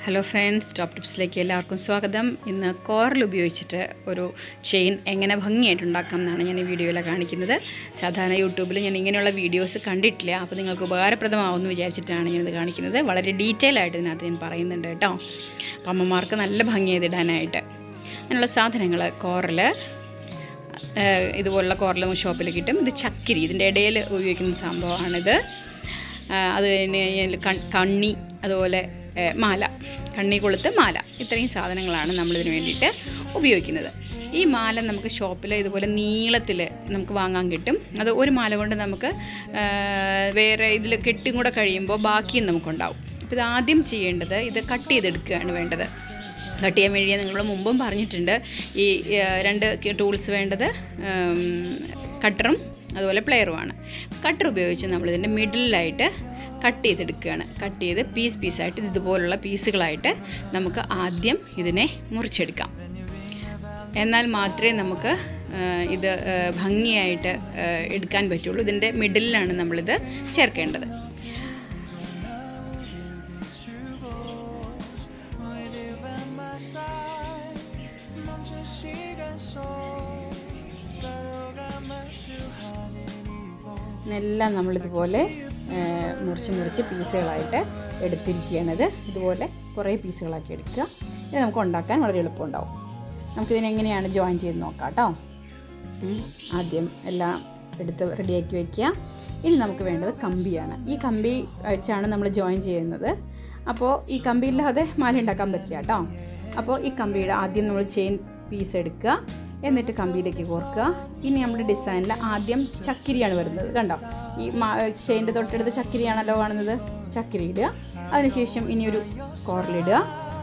Hello friends, Top Tipsലേക്ക് എല്ലാവർക്കും സ്വാഗതം. ഇന്ന് കോറൽ ഉപയോഗിച്ചിട്ട് ഒരു ചെയിൻ എങ്ങനെ ഭംഗിയായിട്ട് ഉണ്ടാക്കാം എന്നാണ് ഞാൻ ഈ വീഡിയോയിൽ കാണിക്കുന്നത്. സാധാരണ യൂട്യൂബിൽ ഞാൻ ഇങ്ങനെയുള്ള വീഡിയോസ് കണ്ടിട്ടില്ല. അപ്പോൾ നിങ്ങൾക്ക് ഉപകാരപ്രദമാവുമെന്ന് വിചാരിച്ചിട്ടാണ് ഞാൻ ഇത് കാണിക്കുന്നത്. വളരെ ഡീറ്റെയിൽ ആയിട്ട് ഇതിനകത്ത് ഞാൻ പറയുന്നുണ്ട് കേട്ടോ. അപ്പോൾ അമ്മമാർക്ക് നല്ല ഭംഗിയായി ഇടാനായിട്ട്. അതിനുള്ള സാധനങ്ങൾ കോറൽ, ഇതുപോലുള്ള കോറൽ ഷോപ്പിൽ കിട്ടും. ഇത് ചക്കിരി, ഇതിൻ്റെ ഇടയിൽ ഉപയോഗിക്കുന്ന സംഭവമാണിത്. അത് കഴിഞ്ഞ് കണ്ണി, അതുപോലെ മാല, കണ്ണി കൊളുത്ത് മാല, ഇത്രയും സാധനങ്ങളാണ് നമ്മളിതിന് വേണ്ടിയിട്ട് ഉപയോഗിക്കുന്നത്. ഈ മാല നമുക്ക് ഷോപ്പിൽ ഇതുപോലെ നീളത്തിൽ നമുക്ക് വാങ്ങാൻ കിട്ടും. അത് ഒരു മാല കൊണ്ട് നമുക്ക് വേറെ ഇതിൽ കെട്ടും കൂടെ കഴിയുമ്പോൾ ബാക്കിയും നമുക്കുണ്ടാവും. അപ്പോൾ ഇത് ആദ്യം ചെയ്യേണ്ടത് ഇത് കട്ട് ചെയ്തെടുക്കുകയാണ് വേണ്ടത്. കട്ട് ചെയ്യാൻ വേണ്ടി നിങ്ങൾ മുമ്പും പറഞ്ഞിട്ടുണ്ട്. ഈ രണ്ട് ടൂൾസ് വേണ്ടത് കട്ടറും അതുപോലെ പ്ലെയറുമാണ്. കട്ടർ ഉപയോഗിച്ച് നമ്മളിതിൻ്റെ മിഡിലായിട്ട് കട്ട് ചെയ്തെടുക്കുകയാണ്. കട്ട് ചെയ്ത് പീസായിട്ട് ഇതുപോലുള്ള പീസുകളായിട്ട് നമുക്ക് ആദ്യം ഇതിനെ മുറിച്ചെടുക്കാം. എന്നാൽ മാത്രമേ നമുക്ക് ഇത് ഭംഗിയായിട്ട് എടുക്കാൻ പറ്റുള്ളൂ. ഇതിൻ്റെ മിഡിലാണ് നമ്മളിത് ചേർക്കേണ്ടത്. എല്ലാം നമ്മളിതുപോലെ മുറിച്ച് പീസുകളായിട്ട് എടുത്തിരിക്കുകയാണിത്. ഇതുപോലെ കുറേ പീസുകളാക്കി എടുക്കുക. ഇത് നമുക്ക് ഉണ്ടാക്കാൻ വളരെ എളുപ്പമുണ്ടാവും. നമുക്കിതിനെങ്ങനെയാണ് ജോയിൻ ചെയ്ത് നോക്കാം കേട്ടോ. ആദ്യം എല്ലാം എടുത്ത് റെഡിയാക്കി വയ്ക്കുക. ഇനി നമുക്ക് വേണ്ടത് കമ്പിയാണ്. ഈ കമ്പി വെച്ചാണ് നമ്മൾ ജോയിൻ ചെയ്യുന്നത്. അപ്പോൾ ഈ കമ്പിയില്ലാതെ മാല ഉണ്ടാക്കാൻ പറ്റില്ല കേട്ടോ. അപ്പോൾ ഈ കമ്പിയുടെ ആദ്യം നമ്മൾ ചെയിൻ പീസ് എടുക്കുക, എന്നിട്ട് കമ്പിയിലേക്ക് കോർക്കുക. ഇനി നമ്മുടെ ഡിസൈനിൽ ആദ്യം ചക്കിരിയാണ് വരുന്നത്. കണ്ടോ, ഈ ചെയിൻ്റെ തൊട്ടടുത്ത് ചക്കിരിയാണല്ലോ കാണുന്നത്. ചക്കിരി ഇടുക. അതിനുശേഷം ഇനി ഒരു കോറലിടുക.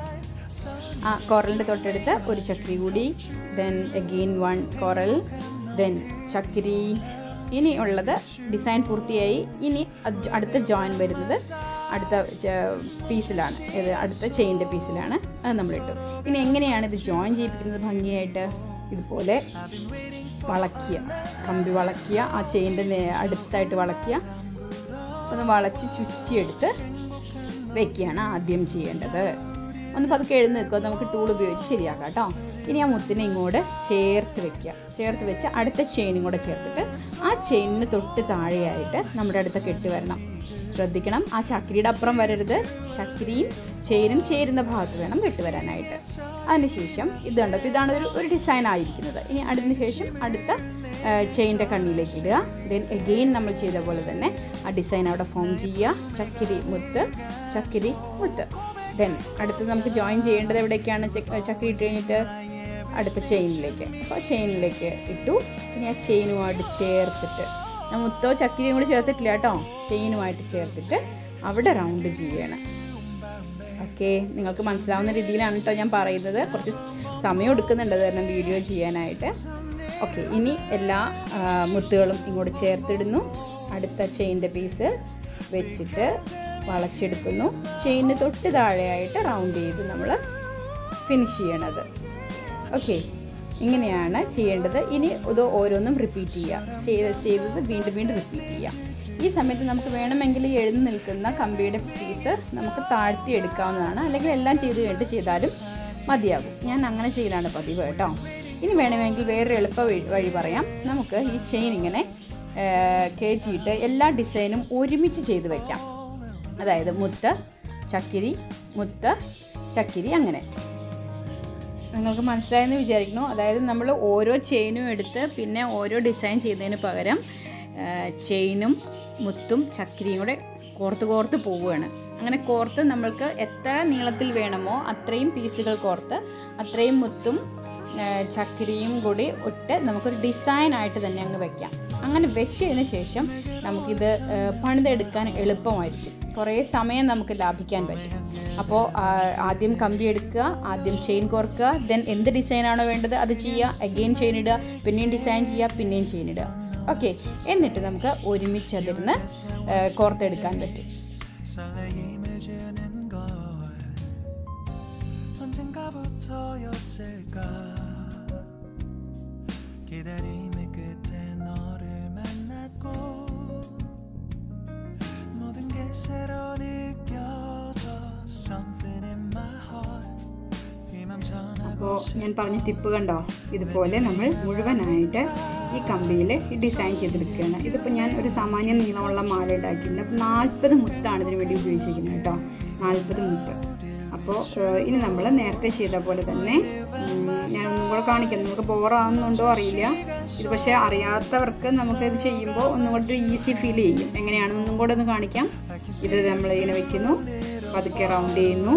ആ കോറലിൻ്റെ തൊട്ടടുത്ത് ഒരു ചക്കിരി കൂടി, then again one coral, then ചക്കിരി. ഇനി ഉള്ളത് ഡിസൈൻ പൂർത്തിയായി. ഇനി അടുത്ത ജോയിൻ വരുന്നത് അടുത്ത പീസിലാണ്. ഇത് അടുത്ത ചെയിൻ്റെ പീസിലാണ്. അത് നമ്മളിട്ടു. ഇനി എങ്ങനെയാണ് ഇത് ജോയിൻ ചെയ്യിപ്പിക്കുന്നത് ഭംഗിയായിട്ട്? ഇതുപോലെ വളയ്ക്കുക, കമ്പി വളയ്ക്കുക, ആ ചെയിൻ്റെ അടുത്തായിട്ട് വളയ്ക്കുക. ഒന്ന് വളച്ച് ചുറ്റിയെടുത്ത് വയ്ക്കുകയാണ് ആദ്യം ചെയ്യേണ്ടത്. ഒന്ന് പതുക്കെ എഴുന്ന് വെക്കുക. നമുക്ക് ടൂൾ ഉപയോഗിച്ച് ശരിയാക്കാം കേട്ടോ. ഇനി ആ മുത്തിനെ ഇങ്ങോട്ട് ചേർത്ത് വെക്കുക. ചേർത്ത് വെച്ച് അടുത്ത ചെയിനും കൂടെ ചേർത്തിട്ട് ആ ചെയിനിന് തൊട്ട് താഴെയായിട്ട് നമ്മുടെ അടുത്ത കെട്ട് വരണം. ശ്രദ്ധിക്കണം, ആ ചക്കിരിയുടെ അപ്പുറം വരരുത്. ചക്കിരിയും ചെയിനും ചേരുന്ന ഭാഗത്ത് വേണം കെട്ട് വരാനായിട്ട്. അതിനുശേഷം ഇത് കണ്ടോ, ഇതാണ് ഒരു ഡിസൈൻ ആയിരിക്കുന്നത്. ഇനി അതിന് ശേഷം അടുത്ത ചെയിൻ്റെ കണ്ണിയിലേക്ക് ഇടുക. ദെൻ എഗെയിൻ നമ്മൾ ചെയ്ത പോലെ തന്നെ ആ ഡിസൈൻ അവിടെ ഫോം ചെയ്യുക. ചക്കിരി മുത്ത്, ചക്കിരി മുത്ത്. ദെൻ അടുത്ത് നമുക്ക് ജോയിൻ ചെയ്യേണ്ടത് എവിടേക്കാണ്? ചക്കിരി ഇട്ട് കഴിഞ്ഞിട്ട് അടുത്ത ചെയിനിലേക്ക്. അപ്പോൾ ചെയിനിലേക്ക് ഇട്ടു. ഇനി ആ ചെയിനുമായിട്ട് ചേർത്തിട്ട്, ഞാൻ മുത്തോ ചക്കിരിയും കൂടി ചേർത്തിട്ടില്ല കേട്ടോ, ചെയിനുമായിട്ട് ചേർത്തിട്ട് അവിടെ റൗണ്ട് ചെയ്യണം. ഓക്കെ, നിങ്ങൾക്ക് മനസ്സിലാവുന്ന രീതിയിലാണ് കേട്ടോ ഞാൻ പറയുന്നത്. കുറച്ച് സമയം എടുക്കുന്നുണ്ട് കാരണം വീഡിയോ ചെയ്യാനായിട്ട്. ഓക്കെ, ഇനി എല്ലാ മുത്തുകളും ഇങ്ങോട്ട് ചേർത്തിടുന്നു. അടുത്ത ചെയിൻ്റെ പീസ് വെച്ചിട്ട് വളച്ചെടുക്കുന്നു. ചെയിന് തൊട്ട് താഴെയായിട്ട് റൗണ്ട് ചെയ്ത് നമ്മൾ ഫിനിഷ് ചെയ്യണത്. ഓക്കെ, ഇങ്ങനെയാണ് ചെയ്യേണ്ടത്. ഇനി ഇത് ഓരോന്നും റിപ്പീറ്റ് ചെയ്യുക. ചെയ്തത് വീണ്ടും റിപ്പീറ്റ് ചെയ്യുക. ഈ സമയത്ത് നമുക്ക് വേണമെങ്കിൽ എഴുന്ന് നിൽക്കുന്ന കമ്പിയുടെ പീസ് നമുക്ക് താഴ്ത്തി എടുക്കാവുന്നതാണ്. അല്ലെങ്കിൽ എല്ലാം ചെയ്ത് കഴിഞ്ഞിട്ട് ചെയ്താലും മതിയാകും. ഞാൻ അങ്ങനെ ചെയ്യലാണ് പതിവ് കേട്ടോ. ഇനി വേണമെങ്കിൽ വേറൊരു എളുപ്പ വഴി പറയാം. നമുക്ക് ഈ ചെയിൻ ഇങ്ങനെ കയറ്റിയിട്ട് എല്ലാ ഡിസൈനും ഒരുമിച്ച് ചെയ്ത് വയ്ക്കാം. അതായത് മുത്ത് ചക്കിരി, മുത്ത് ചക്കിരി, അങ്ങനെ. നിങ്ങൾക്ക് മനസ്സിലായെന്ന് വിചാരിക്കുന്നു. അതായത് നമ്മൾ ഓരോ ചെയിനും എടുത്ത് പിന്നെ ഓരോ ഡിസൈൻ ചെയ്യുന്നതിന് പകരം ചെയിനും മുത്തും ചക്കിരിയും കൂടെ കോർത്ത് പോവുകയാണ്. അങ്ങനെ കോർത്ത് നമ്മൾക്ക് എത്ര നീളത്തിൽ വേണമോ അത്രയും പീസുകൾ കോർത്ത് അത്രയും മുത്തും ചക്കിരിയും കൂടി ഇട്ട് നമുക്കൊരു ഡിസൈനായിട്ട് തന്നെ അങ്ങ് വയ്ക്കാം. അങ്ങനെ വെച്ചതിന് ശേഷം നമുക്കിത് പണിതെടുക്കാൻ എളുപ്പമായിരിക്കും. കുറേ സമയം നമുക്ക് ലാഭിക്കാൻ പറ്റും. അപ്പോൾ ആദ്യം കമ്പി എടുക്കുക, ആദ്യം ചെയിൻ കോർക്കുക, ദെൻ എന്ത് ഡിസൈനാണോ വേണ്ടത് അത് ചെയ്യുക, അഗെയിൻ ചെയിൻ ഇടുക, പിന്നെയും ഡിസൈൻ ചെയ്യുക, പിന്നെയും ചെയിൻ ഇടുക. ഓക്കെ, എന്നിട്ട് നമുക്ക് ഒരുമിച്ച് അതിരുന്ന് കോർത്തെടുക്കാൻ പറ്റും. 새로 느껴져 something in my അപ്പോൾ ഞാൻ പറഞ്ഞ ടിപ്പ് കണ്ടോ, ഇതുപോലെ നമ്മൾ മുഴുവനായിട്ട് ഈ കമ്പിയിൽ ഈ ഡിസൈൻ ചെയ്തെടുക്കുകയാണ്. ഇതിപ്പോൾ ഞാൻ ഒരു സാമാന്യ നീളമുള്ള മാല ഉണ്ടാക്കിയിട്ടുണ്ട്. അപ്പോൾ 40 മുത്താണ് ഇതിന് വേണ്ടി ഉപയോഗിച്ചിരിക്കുന്നത് കേട്ടോ, 40 മുത്ത്. അപ്പോൾ ഇനി നമ്മൾ നേരത്തെ ചെയ്ത പോലെ തന്നെ ഞാനൊന്നും കൂടെ കാണിക്കാം. നമുക്ക് ബോറാവുന്നുണ്ടോ അറിയില്ല, ഇത് പക്ഷേ അറിയാത്തവർക്ക് നമുക്കിത് ചെയ്യുമ്പോൾ ഒന്നും കൂടെ ഈസി ഫീൽ ചെയ്യും. എങ്ങനെയാണെന്നൊന്നും കൂടെ ഒന്ന് കാണിക്കാം. ഇത് നമ്മൾ ഇങ്ങനെ വെക്കുന്നു, പതുക്കെ റൗണ്ട് ചെയ്യുന്നു.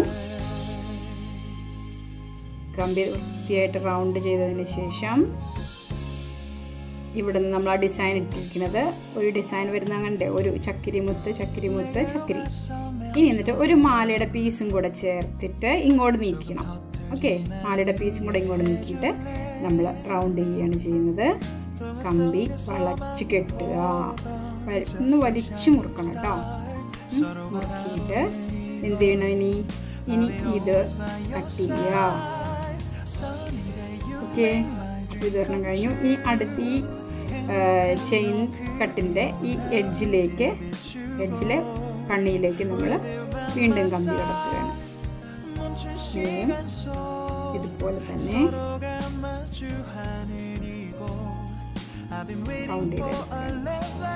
കമ്പി വൃത്തിയായിട്ട് റൗണ്ട് ചെയ്തതിന് ശേഷം ഇവിടെ നിന്ന് നമ്മൾ ആ ഡിസൈൻ ഇട്ടിരിക്കുന്നത് ഒരു ഡിസൈൻ വരുന്ന അങ്ങനെ ഒരു ചക്കിരി മുത്ത് ചക്കിരി മുത്ത് ചക്കിരി. ഇനി എന്നിട്ട് ഒരു മാലയുടെ പീസും കൂടെ ചേർത്തിട്ട് ഇങ്ങോട്ട് നീക്കണം. ഓക്കെ, മാലയുടെ പീസും കൂടെ ഇങ്ങോട്ട് നീക്കിയിട്ട് നമ്മൾ റൗണ്ട് ചെയ്യുകയാണ് ചെയ്യുന്നത്. കമ്പി വളച്ച് കെട്ടുക, ഒന്ന് വലിച്ചു മുറുക്കണം കേട്ടോ. മുറുക്കിയിട്ട് എന്ത് ചെയ്യണം, ഇനി ഇത് കട്ട് ചെയ്യുക. ഓക്കെ, വിതരണം കഴിഞ്ഞു. ഈ അടുത്ത് ഈ ചെയിൻ കട്ടിൻ്റെ ഈ എഡ്ജിലെ കണ്ണിയിലേക്ക് നമ്മൾ വീണ്ടും കമ്പി കടത്തുകയാണ്. ഇതുപോലെ തന്നെ റൗണ്ട് ചെയ്ത്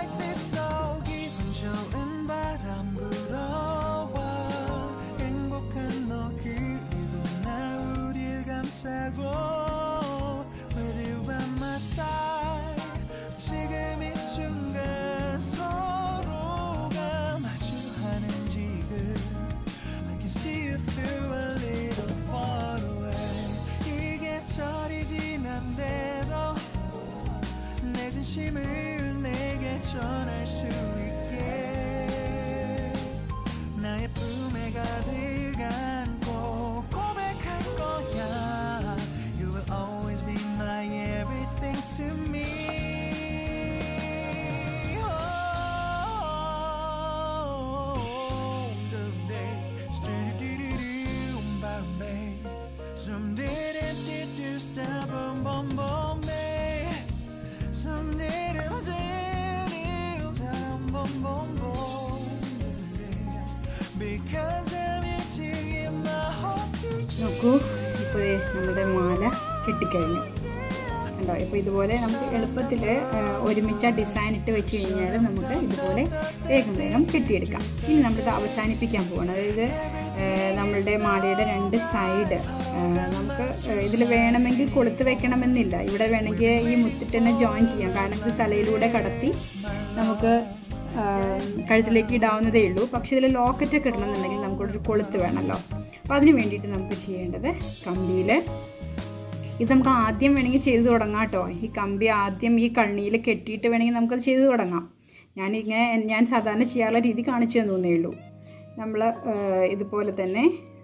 നോക്കൂ. ഇപ്പോൾ നമ്മുടെ മാല കെട്ടിക്കഴിഞ്ഞു കണ്ടോ. ഇപ്പോൾ ഇതുപോലെ നമുക്ക് എളുപ്പത്തിൽ ഒരുമിച്ച് ഡിസൈൻ ഇട്ട് വെച്ച് കഴിഞ്ഞാൽ നമുക്ക് ഇതുപോലെ വേഗം കെട്ടിയെടുക്കാം. ഇനി നമ്മളിത് അവസാനിപ്പിക്കാൻ പോവാണ്. അതായത് നമ്മളുടെ മാലയുടെ 2 സൈഡ് നമുക്ക് ഇതിൽ വേണമെങ്കിൽ കൊളുത്ത് വെക്കണമെന്നില്ല. ഇവിടെ വേണമെങ്കിൽ ഈ മുത്തിട്ട് തന്നെ ജോയിൻ ചെയ്യാം. കാരണം ഇത് തലയിലൂടെ കടത്തി നമുക്ക് കഴുത്തിലേക്ക് ഇടാവുന്നതേ ഉള്ളൂ. പക്ഷെ ഇതിൽ ലോക്കറ്റൊക്കെ ഇടണമെന്നുണ്ടെങ്കിൽ നമുക്കൊരു കൊളുത്ത് വേണമല്ലോ. അപ്പോൾ അതിന് വേണ്ടിയിട്ട് നമുക്ക് ചെയ്യേണ്ടത് കമ്പിയിൽ ഇത് നമുക്ക് ആദ്യം വേണമെങ്കിൽ ചെയ്ത് തുടങ്ങാം കേട്ടോ. ഈ കമ്പി ആദ്യം ഈ കണ്ണിയിൽ കെട്ടിയിട്ട് വേണമെങ്കിൽ നമുക്കത് ചെയ്ത് തുടങ്ങാം. ഞാൻ സാധാരണ ചെയ്യാനുള്ള രീതി കാണിച്ചു തന്നേ ഉള്ളൂ. നമ്മൾ ഇതുപോലെ തന്നെ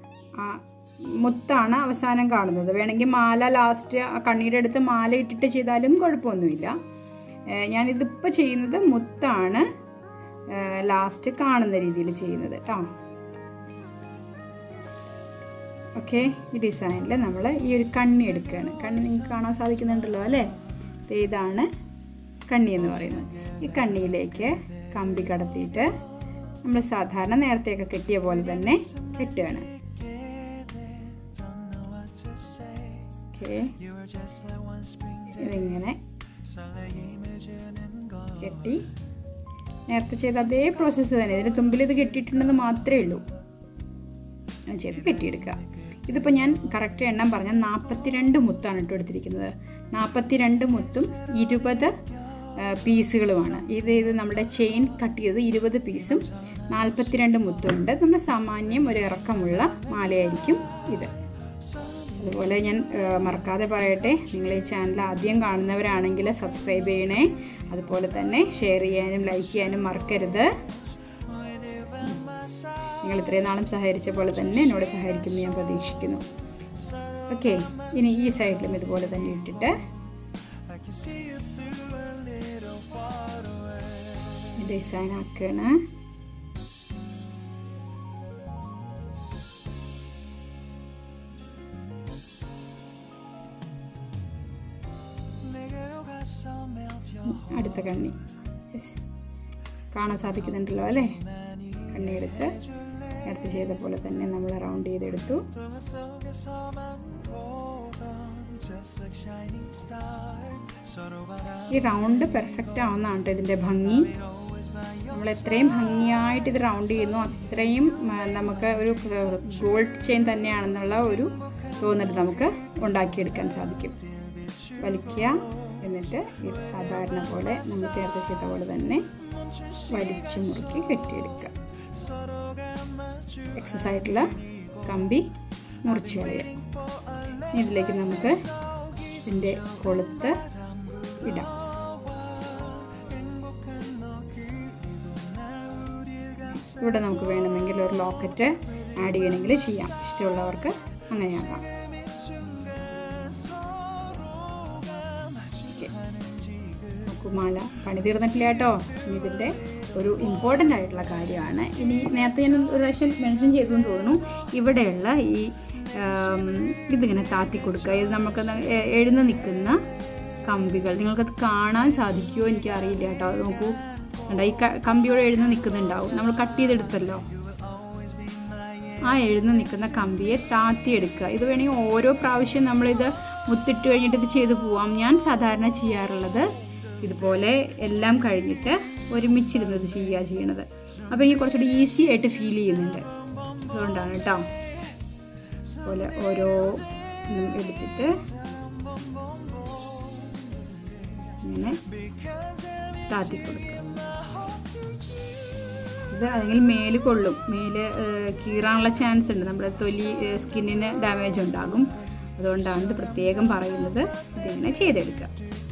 മുത്താണ് അവസാനം കാണുന്നത്. വേണമെങ്കിൽ മാല ലാസ്റ്റ് ആ കണ്ണിയുടെ അടുത്ത് മാല ഇട്ടിട്ട് ചെയ്താലും കുഴപ്പമൊന്നുമില്ല. ഞാനിതിപ്പോൾ ചെയ്യുന്നത് മുത്താണ് ലാസ്റ്റ് കാണുന്ന രീതിയിൽ ചെയ്യുന്നത് കേട്ടോ. ഓക്കെ, ഈ ഡിസൈനിൽ നമ്മൾ ഈ ഒരു കണ്ണി എടുക്കുകയാണ്. കണ്ണി നിങ്ങൾക്ക് കാണാൻ സാധിക്കുന്നുണ്ടല്ലോ അല്ലേ? ഇതാണ് കണ്ണി എന്ന് പറയുന്നത്. ഈ കണ്ണിയിലേക്ക് കമ്പി കടത്തിയിട്ട് നമ്മൾ സാധാരണ നേരത്തെയൊക്കെ കെട്ടിയ പോലെ തന്നെ കെട്ടുകയാണ്. ഓക്കെ, ഇതിങ്ങനെ കെട്ടി നേരത്തെ ചെയ്ത അതേ പ്രോസസ്സ് തന്നെ. ഇതിന് തുമ്പിൽ ഇത് കെട്ടിയിട്ടുണ്ടെന്ന് മാത്രമേ ഉള്ളൂ. ചെയ്ത് കെട്ടിയെടുക്കുക. ഇതിപ്പോൾ ഞാൻ കറക്റ്റ് എണ്ണം പറഞ്ഞാൽ 42 മുത്താണ് ഇട്ട് എടുത്തിരിക്കുന്നത്. 42 മുത്തും 20 പീസുകളുമാണ്. ഇത് നമ്മുടെ ചെയിൻ കട്ട് ചെയ്ത് 20 പീസും 42 മുത്തുണ്ട്. നമ്മൾ സാമാന്യം ഒരു ഇറക്കമുള്ള മാലയായിരിക്കും ഇത്. അതുപോലെ ഞാൻ മറക്കാതെ പറയട്ടെ, നിങ്ങൾ ഈ ചാനൽ ആദ്യം കാണുന്നവരാണെങ്കിൽ സബ്സ്ക്രൈബ് ചെയ്യണേ. അതുപോലെ തന്നെ ഷെയർ ചെയ്യാനും ലൈക്ക് ചെയ്യാനും മറക്കരുത്. നിങ്ങൾ ഇത്രയും നാളും സഹകരിച്ച പോലെ തന്നെ എന്നോട് സഹകരിക്കുമെന്ന് ഞാൻ പ്രതീക്ഷിക്കുന്നു. ഓക്കെ, ഇനി ഈ സൈഡിലും ഇതുപോലെ തന്നെ ഇട്ടിട്ട് ഡിസൈൻ ആക്കുകയാണ്. അടുത്ത കണ്ണി കാണാൻ സാധിക്കുന്നുണ്ടല്ലോ അല്ലേ? കണ്ണിയെടുത്ത് നേരത്തെ ചെയ്ത പോലെ തന്നെ നമ്മൾ റൗണ്ട് ചെയ്തെടുത്തു. ഈ റൗണ്ട് പെർഫെക്റ്റ് ആവുന്നതാണ് കേട്ടോ ഇതിൻ്റെ ഭംഗി. നമ്മൾ എത്രയും ഭംഗിയായിട്ട് ഇത് റൗണ്ട് ചെയ്യുന്നു അത്രയും നമുക്ക് ഒരു ഗോൾഡ് ചെയിൻ തന്നെയാണെന്നുള്ള ഒരു തോന്നൽ നമുക്ക് ഉണ്ടാക്കിയെടുക്കാൻ സാധിക്കും. വലിക്കുക, എന്നിട്ട് ഇത് സാധാരണ പോലെ നമ്മൾ ചേർത്ത് ചെയ്ത പോലെ തന്നെ വലിച്ചു മുറുക്കി കെട്ടിയെടുക്കുക. എക്സസ് ആയിട്ടുള്ള കമ്പി മുറിച്ച് കളയുക. ഇതിലേക്ക് നമുക്ക് ഇതിൻ്റെ കൊളുത്ത് ഇടാം. ഇവിടെ നമുക്ക് വേണമെങ്കിൽ ഒരു ലോക്കറ്റ് ആഡ് ചെയ്യണമെങ്കിൽ ചെയ്യാം. ഇഷ്ടമുള്ളവർക്ക് അങ്ങനെയാകാം. മാല പണി തീർന്നിട്ടില്ല കേട്ടോ. ഇതിൻ്റെ ഒരു ഇമ്പോർട്ടൻ്റ് ആയിട്ടുള്ള കാര്യമാണ്. ഇനി നേരത്തെ ഞാൻ ഒരു പ്രാവശ്യം മെൻഷൻ ചെയ്തു എന്ന് തോന്നുന്നു. ഇവിടെയുള്ള ഈ ഇതിങ്ങനെ താത്തി കൊടുക്കുക. ഇത് നമുക്ക് എഴുന്ന് നിൽക്കുന്ന കമ്പികൾ നിങ്ങൾക്കത് കാണാൻ സാധിക്കുമോ എനിക്കറിയില്ല കേട്ടോ. അത് നോക്കൂ, ഈ കമ്പിയോടെ എഴുന്ന് നിൽക്കുന്നുണ്ടാവും. നമ്മൾ കട്ട് ചെയ്തെടുത്തല്ലോ, ആ എഴുന്ന് നിൽക്കുന്ന കമ്പിയെ താത്തിയെടുക്കുക. ഇത് വേണമെങ്കിൽ ഓരോ പ്രാവശ്യം നമ്മളിത് മുത്തിട്ട് കഴിഞ്ഞിട്ട് ഇത് ചെയ്ത് പോവാം. ഞാൻ സാധാരണ ചെയ്യാറുള്ളത് ഇതുപോലെ എല്ലാം കഴിഞ്ഞിട്ട് ഒരുമിച്ചിരുന്നത് ചെയ്യണത്. അപ്പോൾ എനിക്ക് കുറച്ചുകൂടി ഈസി ആയിട്ട് ഫീൽ ചെയ്യുന്നുണ്ട്. അതുകൊണ്ടാണ് കേട്ടോ. അതുപോലെ ഓരോ എടുത്തിട്ട് ഇങ്ങനെ താത്തി കൊടുക്കുക. ഇത് അല്ലെങ്കിൽ മേല് കൊള്ളും, മേല് കീറാനുള്ള ചാൻസ് ഉണ്ട്. നമ്മുടെ തൊലി സ്കിന്നിന് ഡാമേജ് ഉണ്ടാകും. അതുകൊണ്ടാണ് ഇത് പ്രത്യേകം പറയുന്നത്. ഇതിങ്ങനെ ചെയ്തെടുക്കുക.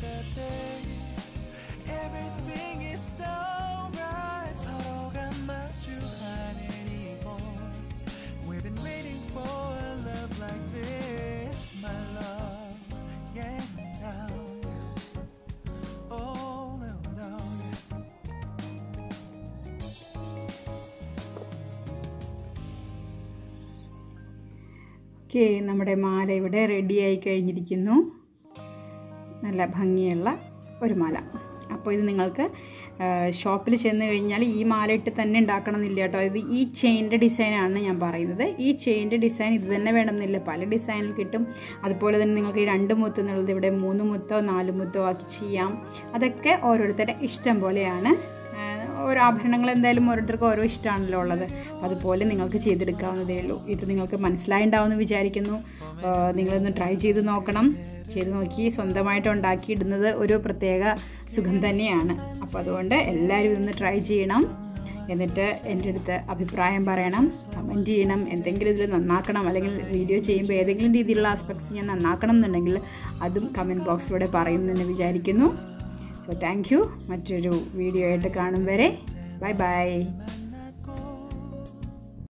ഓക്കെ, നമ്മുടെ മാല ഇവിടെ റെഡിയായി കഴിഞ്ഞിരിക്കുന്നു. നല്ല ഭംഗിയുള്ള ഒരു മാല. അപ്പോൾ ഇത് നിങ്ങൾക്ക് ഷോപ്പിൽ ചെന്ന് കഴിഞ്ഞാൽ ഈ മാല ഇട്ട് തന്നെ ഉണ്ടാക്കണം എന്നില്ല കേട്ടോ. ഇത് ഈ ചെയിൻ്റെ ഡിസൈനാണ് ഞാൻ പറയുന്നത്. ഈ ചെയിൻ്റെ ഡിസൈൻ ഇത് തന്നെ വേണമെന്നില്ല, പല ഡിസൈനിൽ കിട്ടും. അതുപോലെ തന്നെ നിങ്ങൾക്ക് ഈ 2 മുത്ത് എന്നുള്ളത് ഇവിടെ 3 മുത്തോ 4 മുത്തോ ആക്കി ചെയ്യാം. അതൊക്കെ ഓരോരുത്തരുടെ ഇഷ്ടം പോലെയാണ്. ഓരോ ആഭരണങ്ങൾ എന്തായാലും ഓരോരുത്തർക്കും ഓരോ ഇഷ്ടമാണല്ലോ ഉള്ളത്. അതുപോലെ നിങ്ങൾക്ക് ചെയ്തെടുക്കാവുന്നതേ ഉള്ളൂ. ഇത് നിങ്ങൾക്ക് മനസ്സിലായിട്ടുണ്ടാവുമെന്ന് വിചാരിക്കുന്നു. നിങ്ങളൊന്ന് ട്രൈ ചെയ്ത് നോക്കണം. ചെയ്ത് നോക്കി സ്വന്തമായിട്ട് ഉണ്ടാക്കിയിടുന്നത് ഒരു പ്രത്യേക സുഖം തന്നെയാണ്. അപ്പോൾ അതുകൊണ്ട് എല്ലാവരും ഇതൊന്ന് ട്രൈ ചെയ്യണം. എന്നിട്ട് എൻ്റെ അടുത്ത് അഭിപ്രായം പറയണം, കമൻറ്റ് ചെയ്യണം. എന്തെങ്കിലും ഇതിൽ നന്നാക്കണം, അല്ലെങ്കിൽ വീഡിയോ ചെയ്യുമ്പോൾ ഏതെങ്കിലും രീതിയിലുള്ള ആസ്പെക്ട്സ് ഞാൻ നന്നാക്കണം എന്നുണ്ടെങ്കിൽ അതും കമൻറ്റ് ബോക്സിലൂടെ പറയുമെന്ന് വിചാരിക്കുന്നു. So thank you. മറ്റൊരു വീഡിയോ ആയിട്ട് കാണും വരെ ബൈ ബൈ.